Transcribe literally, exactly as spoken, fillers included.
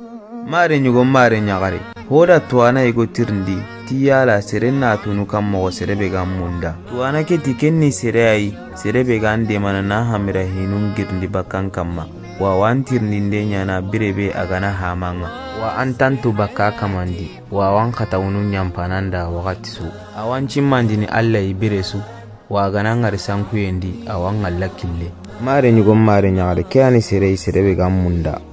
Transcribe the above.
mare nyugo mare nyagare hoda tuana ego tirndi tiyala serena tunu kam mo serebe gamunda tuana ke tikenni serei serebe gande manana hamira hinun girndi bakkan kamma wa wantirni ndenya na birebe agana hamanga wa antantu bakka kamandi wa wan katawunu nyampananda wakati su awan chimmandini alla ibiresu wa gana ngari sankuyendi awan alla kille mare nyugo mare nyagare ke ani serei serebe gamunda